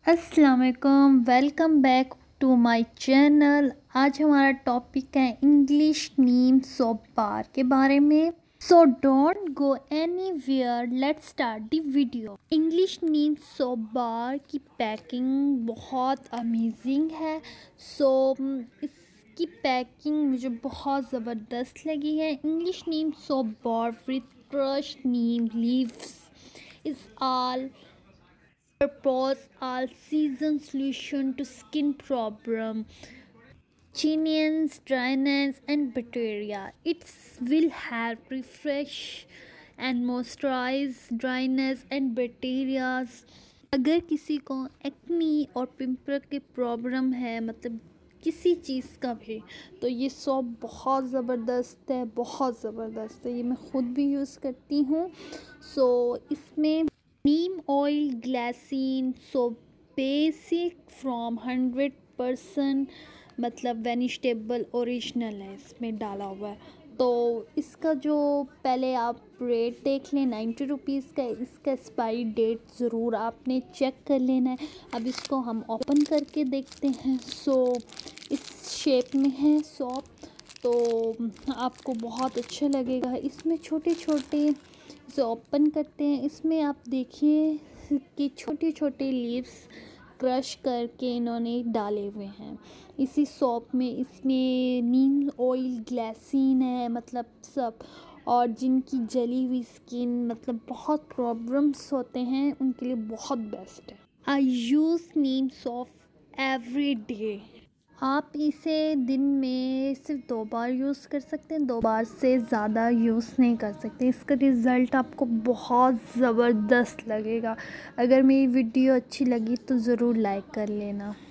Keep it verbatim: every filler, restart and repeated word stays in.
अस्सलाम वालेकुम, welcome back to my channel. आज हमारा टॉपिक है इंग्लिश नेम सोप बार के बारे में। So don't go anywhere, let's start the video. English name soap bar की पैकिंग बहुत अमेजिंग है। सो इसकी पैकिंग मुझे बहुत ज़बरदस्त लगी है। English name soap bar with crushed neem leaves is all purpose all season solution to skin problem, chinnies, dryness and bacteria. It will help refresh and moisturize dryness and bacteria. अगर किसी को एक्नी और pimple की problem है, मतलब किसी चीज़ का भी, तो ये सोप बहुत ज़बरदस्त है, बहुत ज़बरदस्त है। ये मैं ख़ुद भी यूज़ करती हूँ। सो इसमें neem oil glycerine so basic from hundred percent मतलब वेजिटेबल ओरिजिनल है इसमें डाला हुआ है। तो इसका जो पहले आप रेट देख लें, नाइन्टी रुपीज़ का। इसका एक्सपायरी डेट ज़रूर आपने चेक कर लेना है। अब इसको हम ओपन करके देखते हैं। सो इस शेप में है सोप, तो आपको बहुत अच्छा लगेगा। इसमें छोटे छोटे इसे ओपन करते हैं, इसमें आप देखिए कि छोटे छोटे लीव्स क्रश करके इन्होंने डाले हुए हैं इसी सोप में। इसमें नीम ऑयल ग्लाइसिन है, मतलब सब। और जिनकी जली हुई स्किन, मतलब बहुत प्रॉब्लम्स होते हैं, उनके लिए बहुत बेस्ट है। I use neem soap every day. आप इसे दिन में सिर्फ दो बार यूज़ कर सकते हैं, दो बार से ज़्यादा यूज़ नहीं कर सकते। इसका रिज़ल्ट आपको बहुत ज़बरदस्त लगेगा। अगर मेरी वीडियो अच्छी लगी तो ज़रूर लाइक कर लेना।